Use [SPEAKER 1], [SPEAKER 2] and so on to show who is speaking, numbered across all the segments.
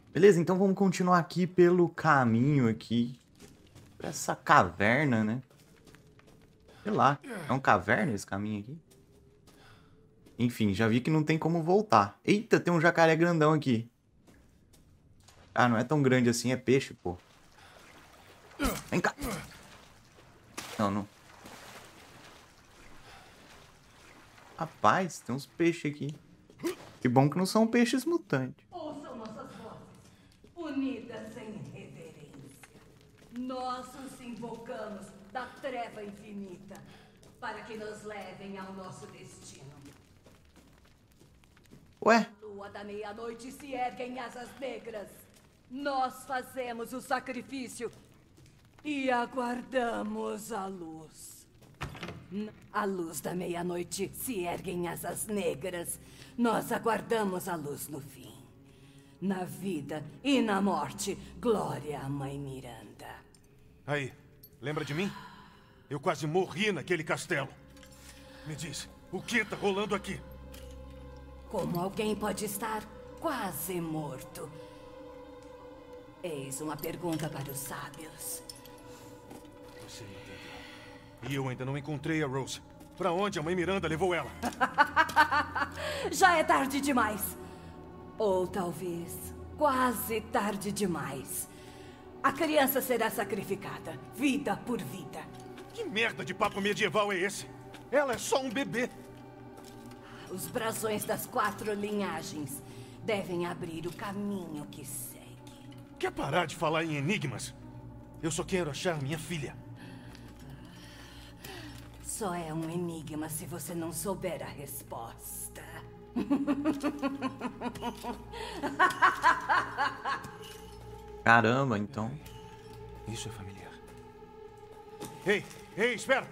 [SPEAKER 1] Beleza, então vamos continuar aqui pelo caminho aqui. Pra essa caverna, né? Sei lá. É uma caverna esse caminho aqui? Enfim, já vi que não tem como voltar. Eita, tem um jacaré grandão aqui. Ah, não é tão grande assim, é peixe, pô. Vem cá. Não, não. Rapaz, tem uns peixes aqui. Que bom que não são peixes mutantes.
[SPEAKER 2] Ouçam nossas vozes, unidas em reverência. Nós os invocamos da treva infinita, para que nos levem ao nosso destino.
[SPEAKER 1] Ué?
[SPEAKER 2] A lua da meia-noite se ergue em asas negras. Nós fazemos o sacrifício e aguardamos a luz. A luz da meia-noite se ergue em asas negras. Nós aguardamos a luz no fim. Na vida e na morte, glória à Mãe Miranda.
[SPEAKER 3] Aí, lembra de mim? Eu quase morri naquele castelo. Me diz, o que tá rolando aqui?
[SPEAKER 2] Como alguém pode estar quase morto? Eis uma pergunta para os sábios.
[SPEAKER 3] Você entendeu. E eu ainda não encontrei a Rose. Pra onde a Mãe Miranda levou ela?
[SPEAKER 2] Já é tarde demais. Ou talvez quase tarde demais. A criança será sacrificada, vida por vida.
[SPEAKER 3] Que merda de papo medieval é esse? Ela é só um bebê.
[SPEAKER 2] Os brasões das 4 linhagens devem abrir o caminho que segue.
[SPEAKER 3] Quer parar de falar em enigmas? Eu só quero achar minha filha.
[SPEAKER 2] Só é um enigma se você não souber a resposta.
[SPEAKER 1] Caramba, então.
[SPEAKER 3] Isso é familiar. Ei, espera!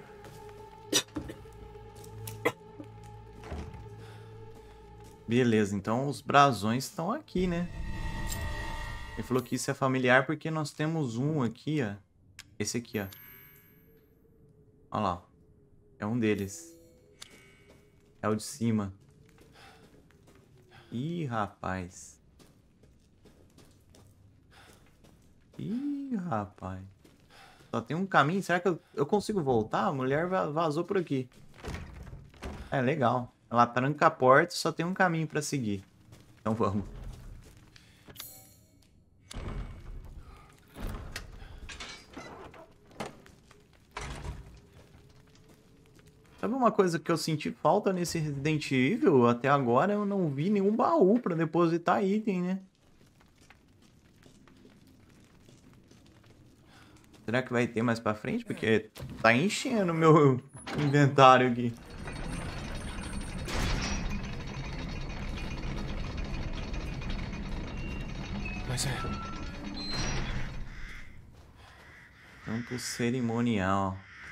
[SPEAKER 1] Beleza, então os brasões estão aqui, né? Ele falou que isso é familiar porque nós temos um aqui, ó. Esse aqui, ó. Olha lá. É um deles. É o de cima. Ih, rapaz. Ih, rapaz. Só tem um caminho. Será que eu consigo voltar? A mulher vazou por aqui. É, legal. Ela tranca a porta e só tem um caminho pra seguir. Então vamos. Sabe uma coisa que eu senti falta nesse Resident Evil? Até agora eu não vi nenhum baú pra depositar item, né? Será que vai ter mais pra frente? Porque tá enchendo o meu inventário aqui.
[SPEAKER 3] Mas é...
[SPEAKER 1] Campo cerimonial.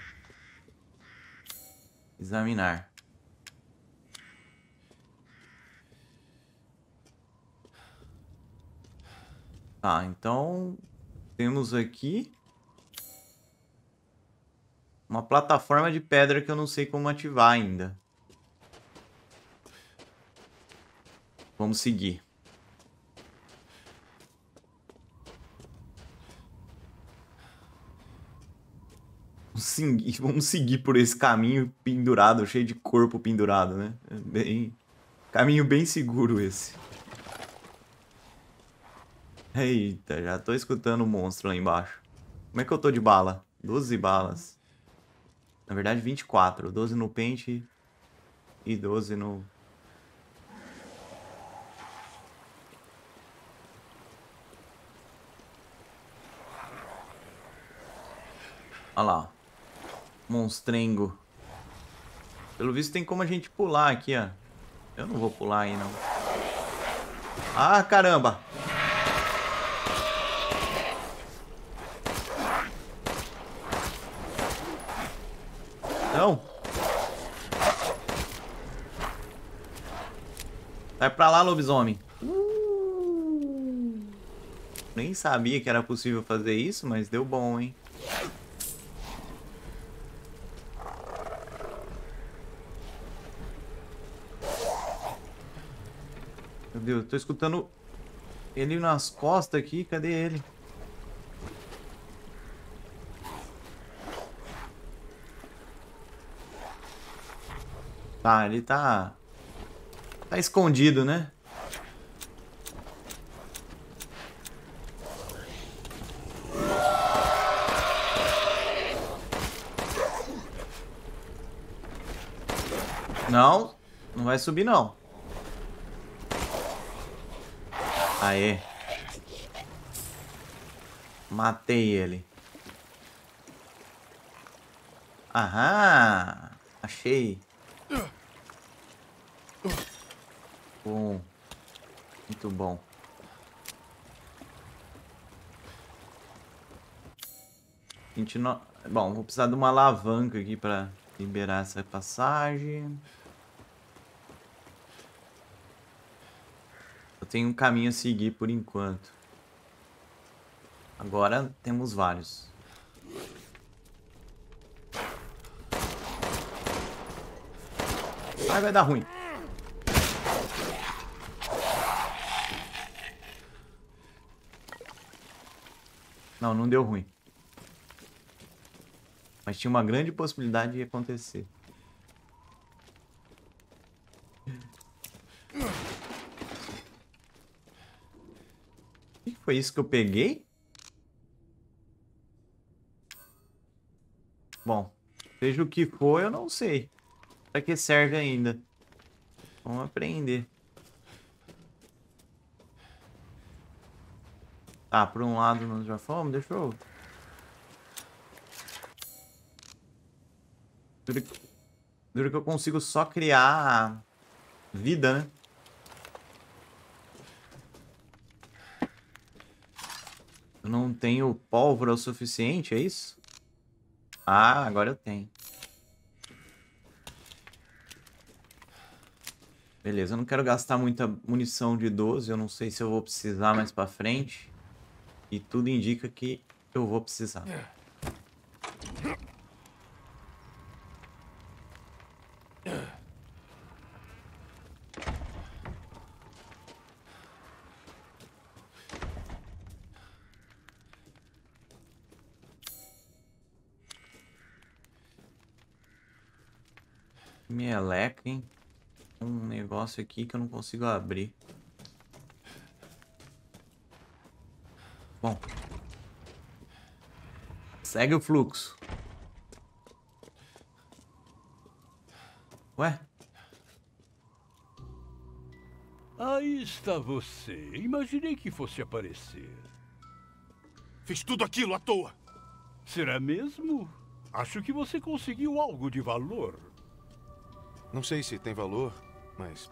[SPEAKER 1] Examinar. Tá, então temos aqui uma plataforma de pedra que eu não sei como ativar ainda. Vamos seguir. Vamos seguir por esse caminho pendurado, cheio de corpo pendurado, né? Caminho bem seguro esse. Eita, já tô escutando o monstro lá embaixo. Como é que eu tô de bala? 12 balas. Na verdade, 24. 12 no pente e 12 no... Olha lá. Monstrengo. Pelo visto tem como a gente pular aqui, ó. Eu não vou pular aí, não. Ah, caramba! Não! Vai pra lá, lobisomem. Nem sabia que era possível fazer isso, mas deu bom, hein? Meu Deus, tô escutando Ele nas costas aqui, cadê ele? Tá, ele tá escondido, né? Não, não vai subir não. Aê. Matei ele. Aham. Achei. Bom. Muito bom. Bom, vou precisar de uma alavanca aqui para liberar essa passagem. Eu tenho um caminho a seguir por enquanto. Agora temos vários. Ai, vai dar ruim. Não, não deu ruim. Mas tinha uma grande possibilidade de acontecer. O que foi isso que eu peguei? Bom, seja o que for, eu não sei. Pra que serve ainda? Vamos aprender. Tá, por um lado nós já fomos, deixa eu... Dura que eu consigo só criar vida, né? Eu não tenho pólvora o suficiente, é isso? Ah, agora eu tenho. Beleza, eu não quero gastar muita munição de 12, eu não sei se eu vou precisar mais pra frente. E tudo indica que eu vou precisar. Meleca, hein? Um negócio aqui que eu não consigo abrir. Bom. Segue o fluxo. Ué?
[SPEAKER 4] Aí está você. Imaginei que fosse aparecer.
[SPEAKER 3] Fiz tudo aquilo à toa.
[SPEAKER 4] Será mesmo? Acho que você conseguiu algo de valor.
[SPEAKER 3] Não sei se tem valor, mas...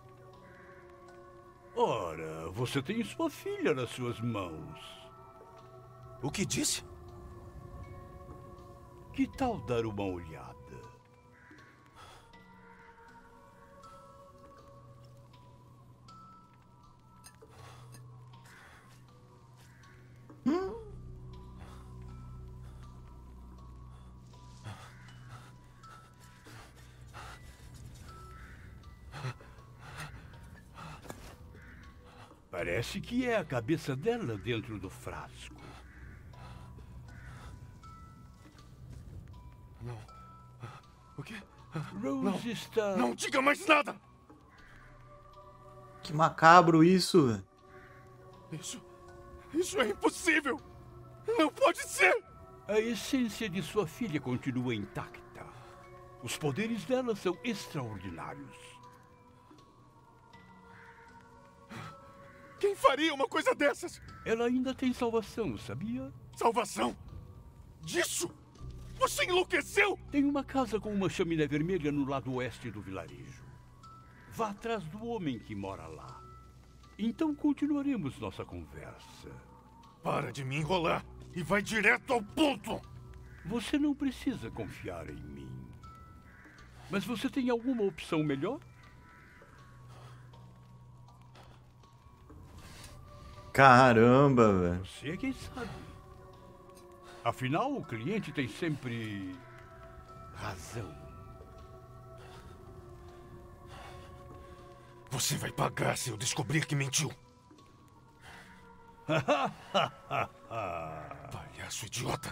[SPEAKER 4] Ora, você tem sua filha nas suas mãos.
[SPEAKER 3] O que disse?
[SPEAKER 4] Que tal dar uma olhada? Parece que é a cabeça dela dentro do frasco.
[SPEAKER 3] Não. O quê?
[SPEAKER 4] Rose está...
[SPEAKER 3] Não diga mais nada!
[SPEAKER 1] Que macabro isso.
[SPEAKER 3] Isso é impossível! Não pode ser!
[SPEAKER 4] A essência de sua filha continua intacta. Os poderes dela são extraordinários.
[SPEAKER 3] Quem faria uma coisa dessas?
[SPEAKER 4] Ela ainda tem salvação, sabia?
[SPEAKER 3] Salvação? Disso? Você enlouqueceu?
[SPEAKER 4] Tem uma casa com uma chaminé vermelha no lado oeste do vilarejo. Vá atrás do homem que mora lá. Então continuaremos nossa conversa.
[SPEAKER 3] Para de me enrolar e vai direto ao ponto!
[SPEAKER 4] Você não precisa confiar em mim. Mas você tem alguma opção melhor?
[SPEAKER 1] Caramba, velho.
[SPEAKER 4] Você é quem sabe. Afinal, o cliente tem sempre razão.
[SPEAKER 3] Você vai pagar se eu descobrir que mentiu. Palhaço idiota.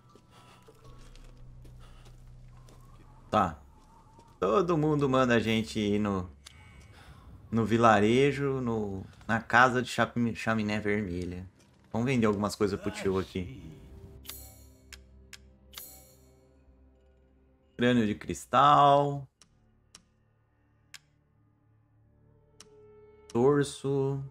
[SPEAKER 1] Tá. Todo mundo manda a gente ir no vilarejo, na casa de chaminé vermelha. Vamos vender algumas coisas pro tio aqui. Crânio de cristal. Torso.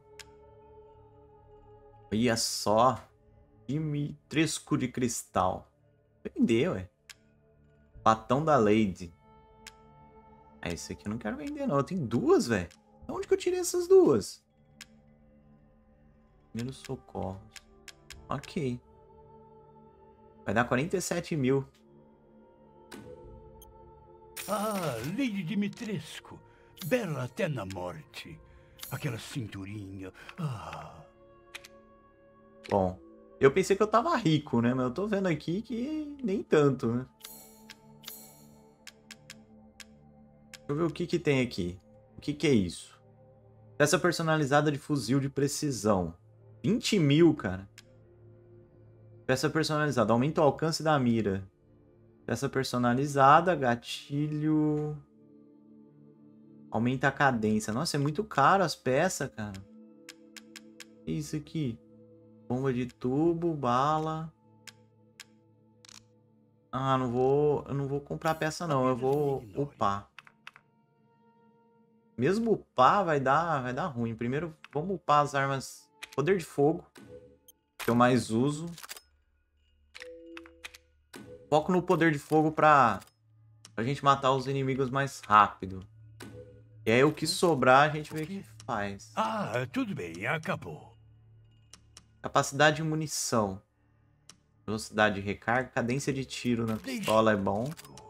[SPEAKER 1] Olha só. Tresco de cristal. Vender, ué. Latão da Lady. Ah, esse aqui eu não quero vender, não. Eu tenho duas, velho. Onde que eu tirei essas duas? Primeiros socorros. Ok. Vai dar 47 mil.
[SPEAKER 4] Ah, Lady Dimitrescu. Bela até na morte. Aquela cinturinha. Ah.
[SPEAKER 1] Bom, eu pensei que eu tava rico, né? Mas eu tô vendo aqui que nem tanto, né? Deixa eu ver o que que tem aqui. O que que é isso? Peça personalizada de fuzil de precisão. 20 mil, cara. Peça personalizada. Aumenta o alcance da mira. Peça personalizada. Gatilho. Aumenta a cadência. Nossa, é muito caro as peças, cara. O que é isso aqui? Bomba de tubo, bala. Ah, eu não vou comprar peça não, eu vou upar. Mesmo upar vai dar ruim. Primeiro, vamos upar as armas poder de fogo, que eu mais uso. Foco no poder de fogo pra gente matar os inimigos mais rápido. E aí o que sobrar a gente vê o que faz.
[SPEAKER 4] Ah, tudo bem, acabou.
[SPEAKER 1] Capacidade de munição. Velocidade de recarga, cadência de tiro na pistola é bom.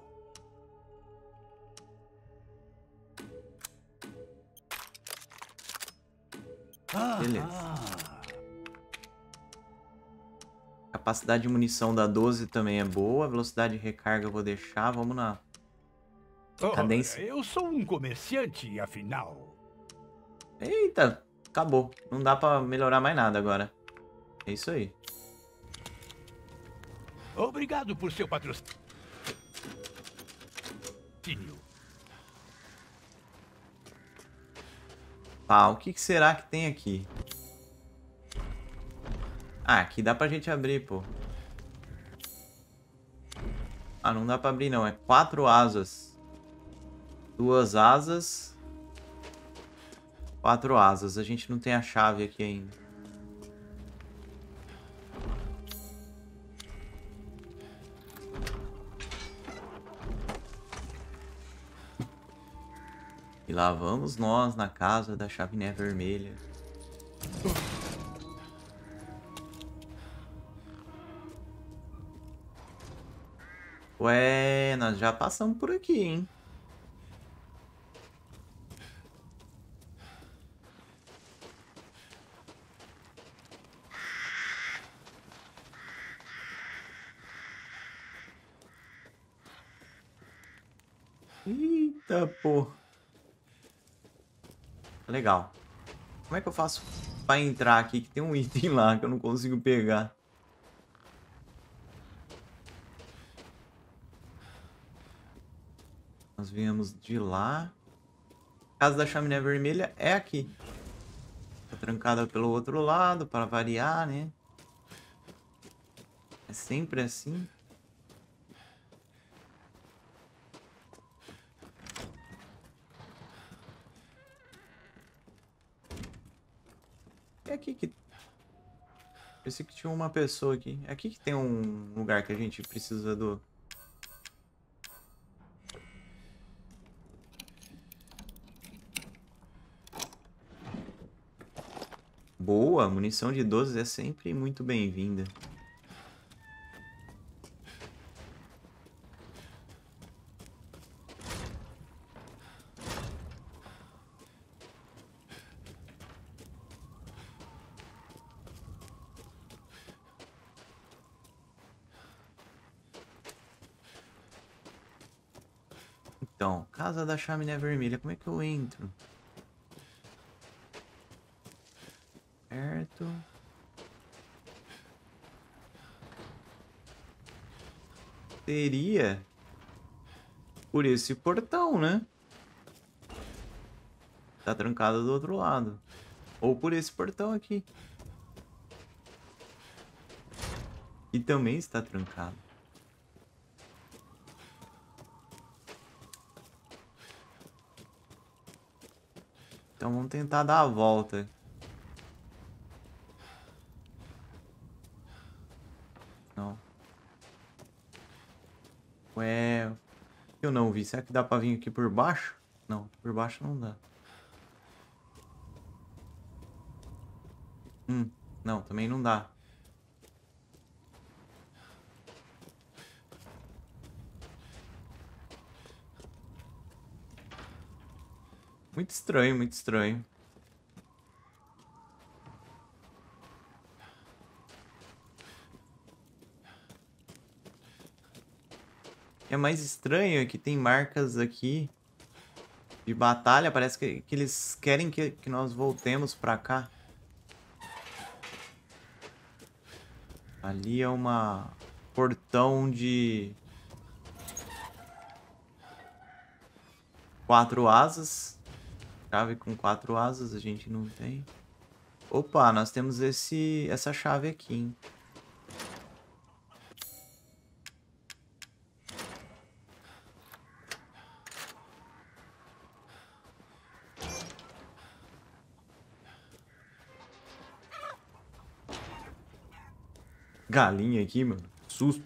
[SPEAKER 1] Beleza. Capacidade de munição da 12 também é boa. Velocidade de recarga eu vou deixar. Vamos na cadência.
[SPEAKER 4] Eu sou um comerciante, afinal.
[SPEAKER 1] Eita, acabou. Não dá pra melhorar mais nada agora. É isso aí.
[SPEAKER 4] Obrigado por seu patrocínio.
[SPEAKER 1] Tá, o que será que tem aqui? Ah, aqui dá pra gente abrir, pô. Ah, não dá pra abrir não. É 4 asas. 2 asas. 4 asas. A gente não tem a chave aqui ainda. E lá vamos nós na casa da chaminé vermelha. Ué, nós já passamos por aqui, hein? Eita, pô. Legal. Como é que eu faço pra entrar aqui? Que tem um item lá que eu não consigo pegar. Nós viemos de lá. A casa da chaminé vermelha é aqui. Tá trancada pelo outro lado, para variar, né? É sempre assim. É aqui que... Pensei que tinha uma pessoa aqui. É aqui que tem um lugar que a gente precisa do... Boa, munição de 12 é sempre muito bem-vinda. Então, casa da chaminé vermelha, como é que eu entro? Certo. seria por esse portão, né? Tá trancado do outro lado. Ou por esse portão aqui. E também está trancado. Então vamos tentar dar a volta. Não. Ué, eu não vi. Será que dá pra vir aqui por baixo? Não, por baixo não dá. Não, também não dá. Muito estranho, muito estranho. O que é mais estranho é que tem marcas aqui de batalha. Parece que eles querem que nós voltemos pra cá. Ali é uma portão de 4 asas. Chave com 4 asas a gente não tem. Opa, nós temos essa chave aqui, hein? Galinha aqui, mano. Susto.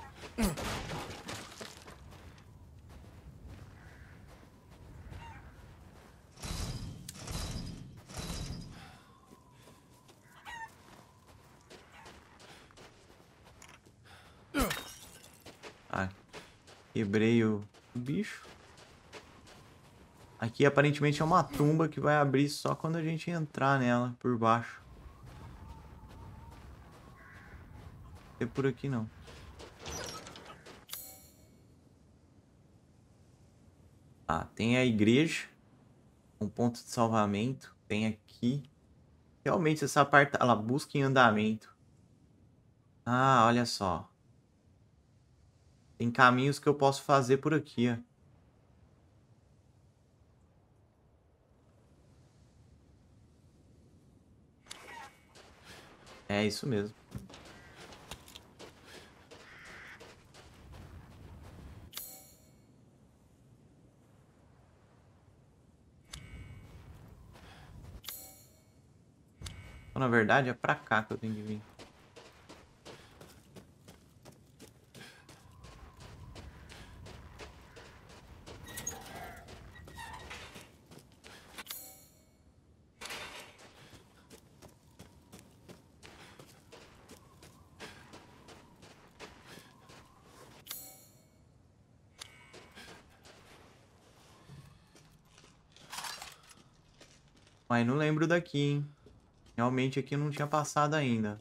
[SPEAKER 1] Ah, quebrei o bicho. Aqui aparentemente é uma tumba que vai abrir só quando a gente entrar nela por baixo. Não é por aqui não. Ah, tem a igreja. Um ponto de salvamento. Tem aqui. Realmente essa parte... Ela busca em andamento. Ah, olha só. Tem caminhos que eu posso fazer por aqui, ó. É isso mesmo. Então, na verdade, é pra cá que eu tenho que vir. Mas não lembro daqui, hein? Realmente aqui eu não tinha passado ainda.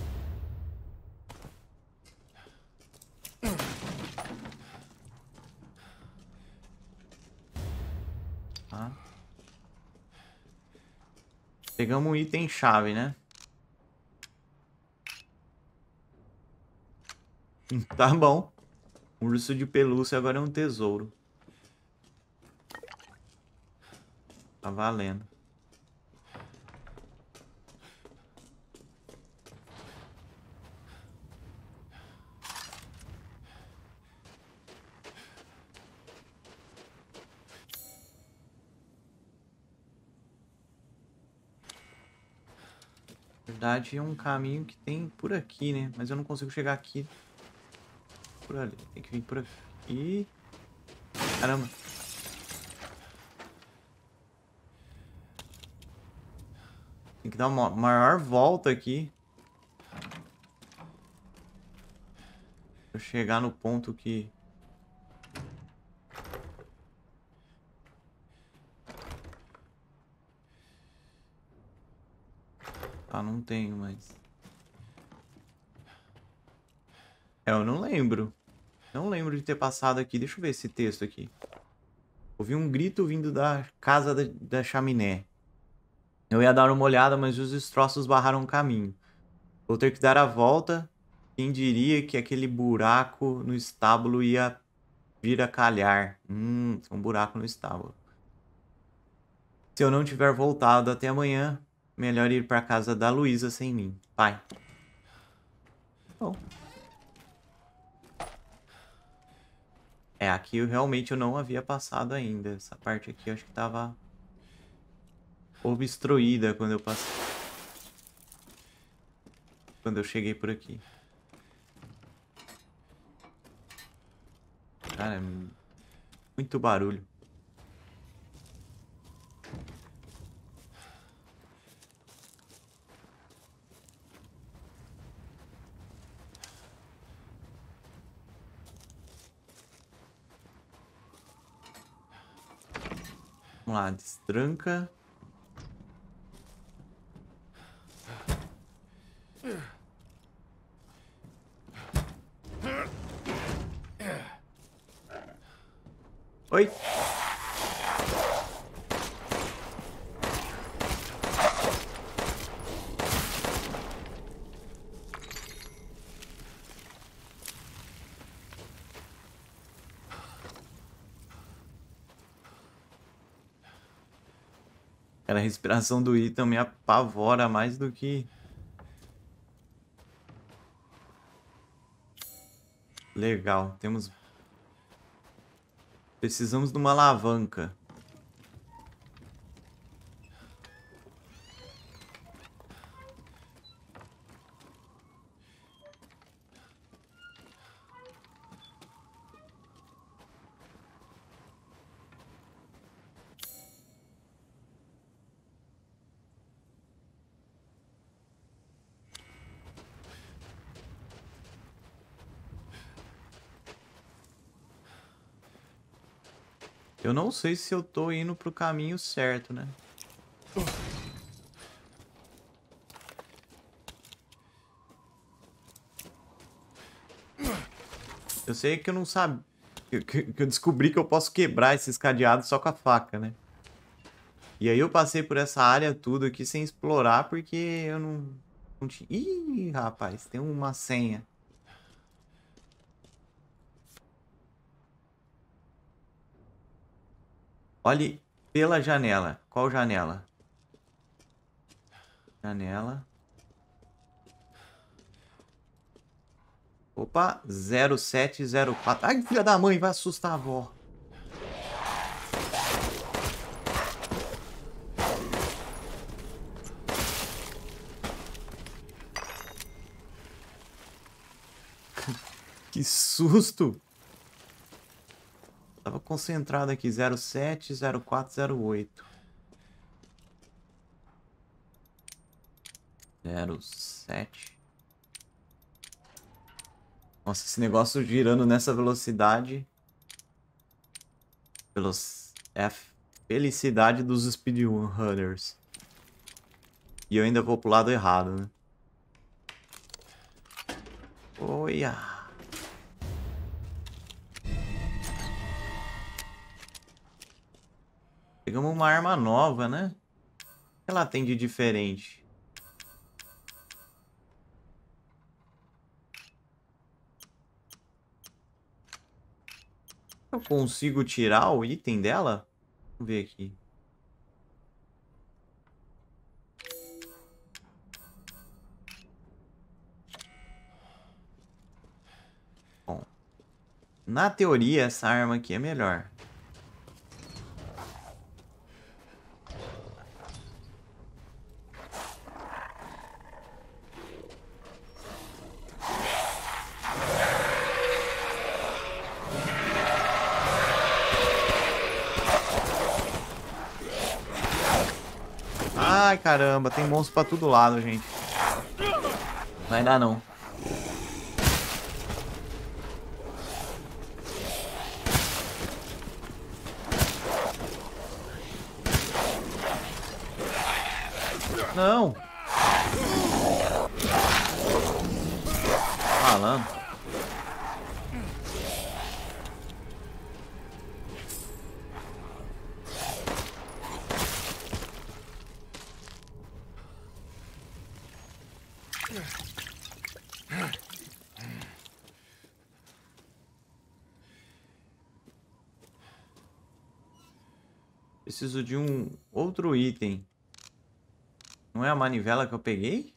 [SPEAKER 1] Tá. Pegamos um item chave, né? Tá bom. Um urso de pelúcia agora é um tesouro. Tá valendo. Na verdade, é um caminho que tem por aqui, né? Mas eu não consigo chegar aqui. Por ali. Tem que vir por aqui. Caramba. Tem que dar uma maior volta aqui. Pra chegar no ponto que... Ah, não tenho mais. É, eu não lembro. Não lembro de ter passado aqui. Deixa eu ver esse texto aqui. Ouvi um grito vindo da casa da chaminé. Eu ia dar uma olhada, mas os destroços barraram o caminho. Vou ter que dar a volta Quem diria que aquele buraco no estábulo ia vir a calhar? Tem um buraco no estábulo. Se eu não tiver voltado até amanhã, melhor ir para casa da Luísa sem mim. Pai. Bom. Aqui realmente eu não havia passado ainda. Essa parte aqui eu acho que tava obstruída quando eu passei. Quando eu cheguei por aqui. Cara, muito barulho. Vamos lá, destranca. Oi. Cara, a respiração do Ethan me apavora mais do que... Legal, temos... Precisamos de uma alavanca. Eu não sei se eu tô indo pro caminho certo, né? Eu sei que eu não sabia... Que eu descobri que eu posso quebrar esses cadeados só com a faca, né? E aí eu passei por essa área tudo aqui sem explorar porque eu não tinha... Ih, rapaz, tem uma senha. Olhe pela janela. Qual janela? Janela. Opa, 0704. Ai, filha da mãe, vai assustar a avó. Que susto. Tava concentrado aqui, 070408. 07. Nossa, esse negócio girando nessa velocidade. É a felicidade dos speedrunners. E eu ainda vou pro lado errado, né? Olha. Pegamos uma arma nova, né? O que ela tem de diferente? Eu consigo tirar o item dela? Vamos ver aqui. Bom, na teoria essa arma aqui é melhor. Ai, caramba, tem monstro pra todo lado, gente. Vai dar não. Não. Falando. preciso de um outro item. Não é a manivela que eu peguei?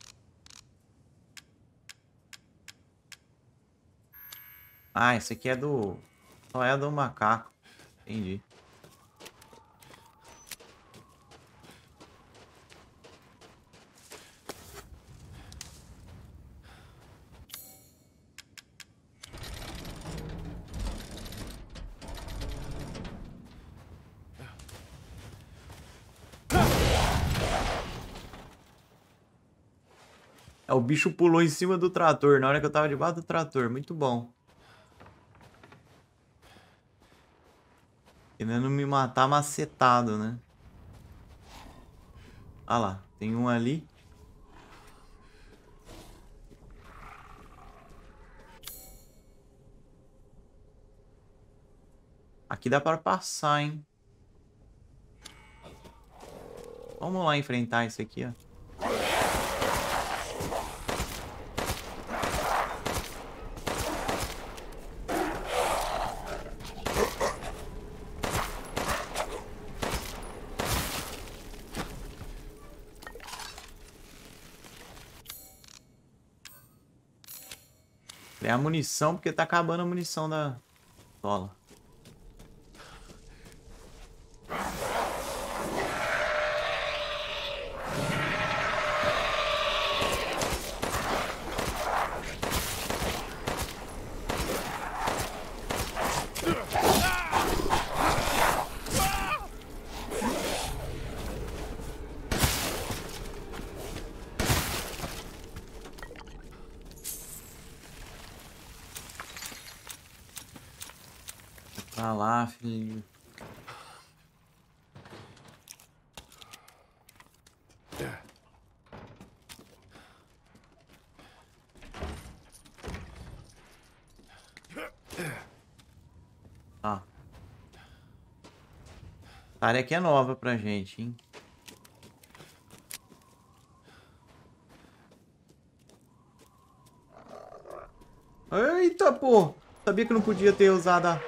[SPEAKER 1] Ah, esse aqui é do... Só é do macaco. Entendi. É, o bicho pulou em cima do trator na hora que eu tava debaixo do trator. Muito bom. Querendo me matar macetado, né? Ah lá, tem um ali. Aqui dá para passar, hein? Vamos lá enfrentar esse aqui, ó. É a munição, porque tá acabando a munição da bola. Tá lá, filho. Tá. Essa área aqui é nova pra gente, hein? Eita, pô! Sabia que não podia ter usado a...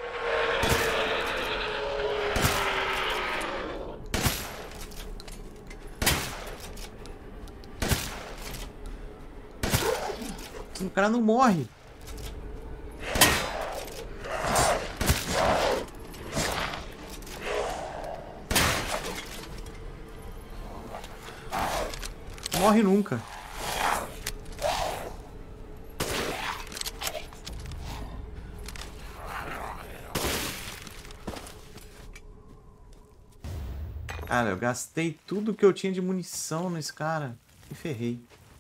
[SPEAKER 1] O cara não morre. Não morre nunca. Cara, eu gastei tudo que eu tinha de munição nesse cara. Me ferrei.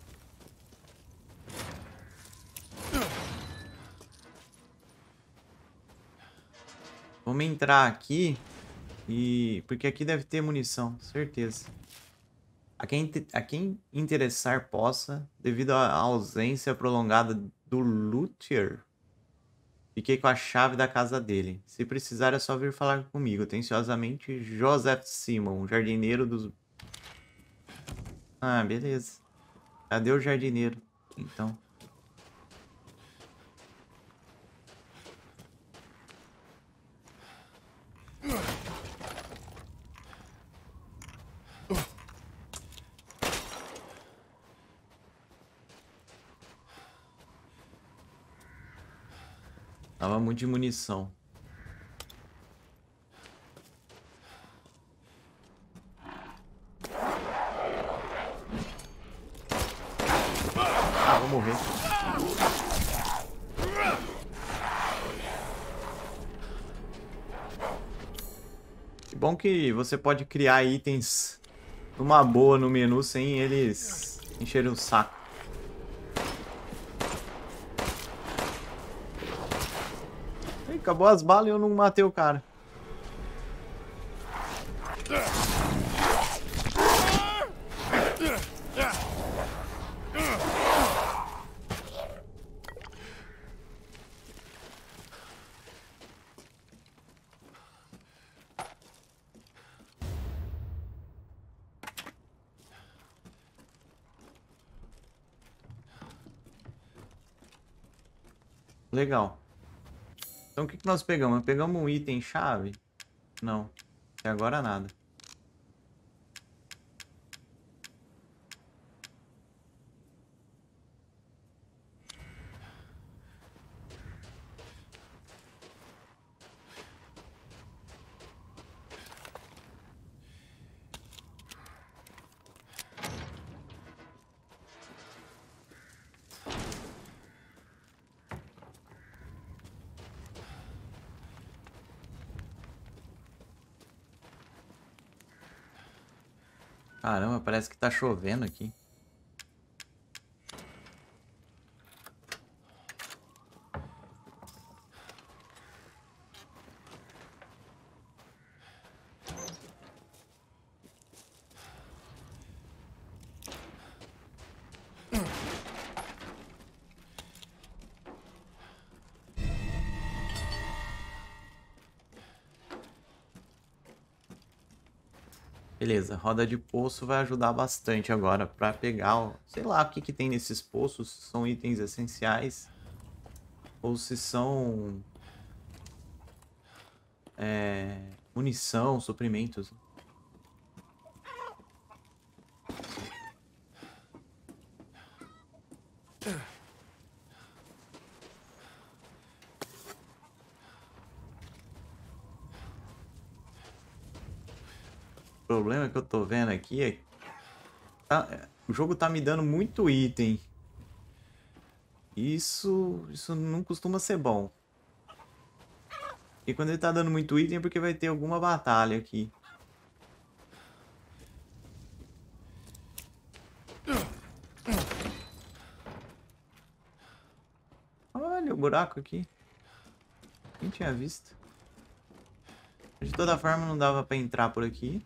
[SPEAKER 1] Vamos entrar aqui e... Porque aqui deve ter munição, certeza. A quem interessar possa, devido à ausência prolongada do luthier, fiquei com a chave da casa dele. Se precisar é só vir falar comigo. Atenciosamente, Joseph Simon, jardineiro dos... Ah, beleza. Cadê o jardineiro? Então... Tava muito de munição. Ah, vou morrer. Que bom que você pode criar itens numa boa no menu sem eles encherem o saco. Acabou as balas e eu não matei o cara. Legal. Então o que nós pegamos? Pegamos um item chave? Não. Até agora nada. Caramba, parece que tá chovendo aqui. Beleza, roda de poço vai ajudar bastante agora pra pegar, sei lá, o que que tem nesses poços, se são itens essenciais ou se são munição, suprimentos. O problema que eu tô vendo aqui é que o jogo tá me dando muito item. Isso não costuma ser bom. E quando ele tá dando muito item é porque vai ter alguma batalha aqui. Olha o buraco aqui. Nem tinha visto. De toda forma não dava pra entrar por aqui.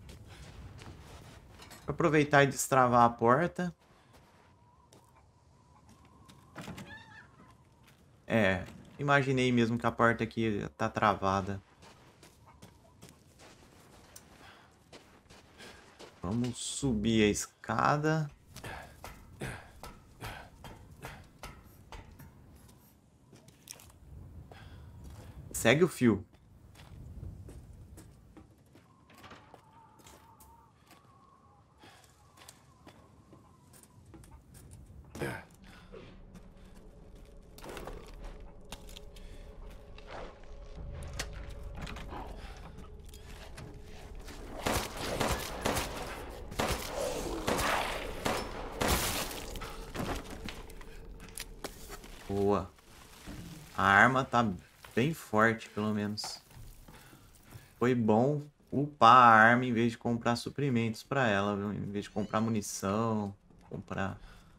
[SPEAKER 1] Vou aproveitar e destravar a porta. Imaginei mesmo que a porta aqui tá travada. Vamos subir a escada. Segue o fio. Boa. A arma tá bem forte, pelo menos. Foi bom upar a arma em vez de comprar suprimentos pra ela, viu? Em vez de comprar munição, comprar...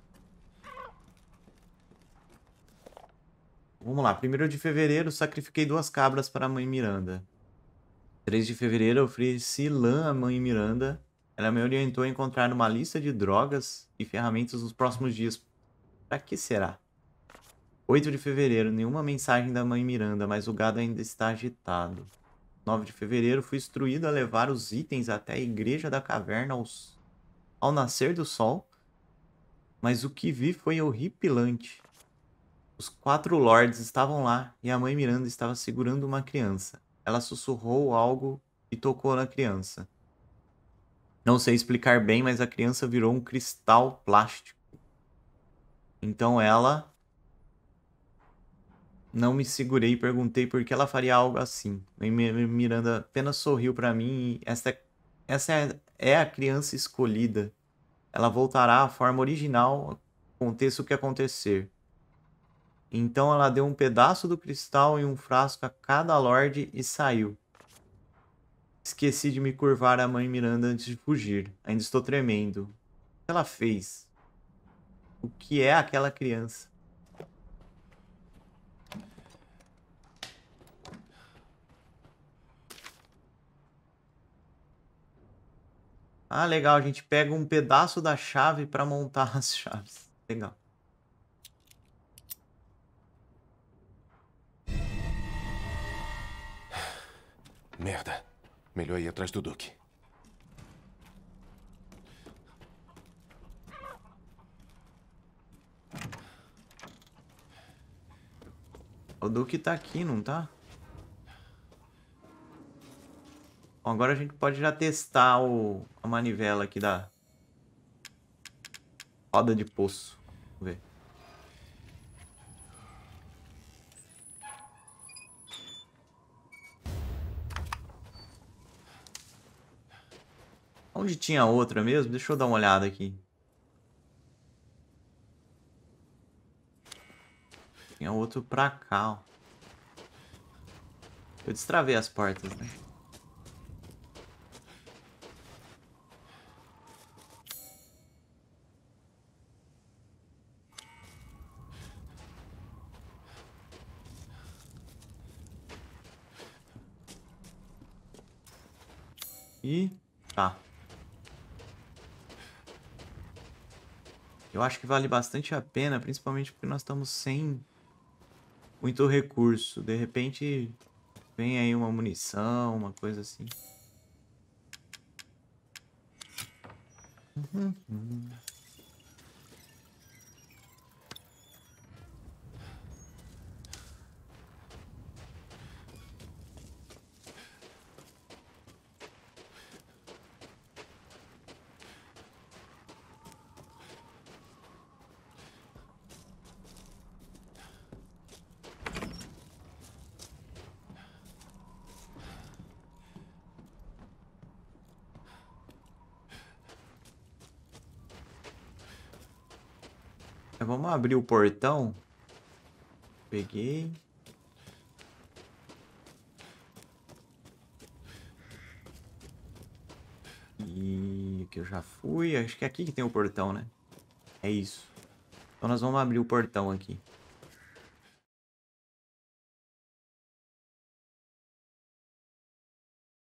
[SPEAKER 1] Vamos lá. 1º de fevereiro, sacrifiquei 2 cabras para a mãe Miranda. 3 de fevereiro, ofereci lã à mãe Miranda. Ela me orientou a encontrar uma lista de drogas e ferramentas nos próximos dias. Pra que será? 8 de fevereiro, nenhuma mensagem da mãe Miranda, mas o gado ainda está agitado. 9 de fevereiro, fui instruído a levar os itens até a igreja da caverna ao nascer do sol, mas o que vi foi horripilante. Os 4 lords estavam lá e a mãe Miranda estava segurando uma criança. Ela sussurrou algo e tocou na criança. Não sei explicar bem, mas a criança virou um cristal plástico. Então ela... Não me segurei e perguntei por que ela faria algo assim. Miranda apenas sorriu para mim e essa é a criança escolhida. Ela voltará à forma original, aconteça o que acontecer. Então ela deu um pedaço do cristal e um frasco a cada lorde e saiu. Esqueci de me curvar à mãe Miranda antes de fugir. Ainda estou tremendo. O que ela fez? O que é aquela criança? Ah, legal. A gente pega um pedaço da chave para montar as chaves. Legal.
[SPEAKER 3] Merda. Melhor ir atrás do Duque.
[SPEAKER 1] O Duque tá aqui, não tá? Bom, agora a gente pode já testar a manivela aqui da roda de poço. Vamos ver. Onde tinha outra mesmo? Deixa eu dar uma olhada aqui. Tinha outro pra cá, ó. Eu destravei as portas, né? E tá. Eu acho que vale bastante a pena, principalmente porque nós estamos sem muito recurso. De repente vem aí uma munição, uma coisa assim. Vamos abrir o portão. Peguei. E aqui eu já fui. Acho que é aqui que tem o portão, né? É isso. Então nós vamos abrir o portão aqui.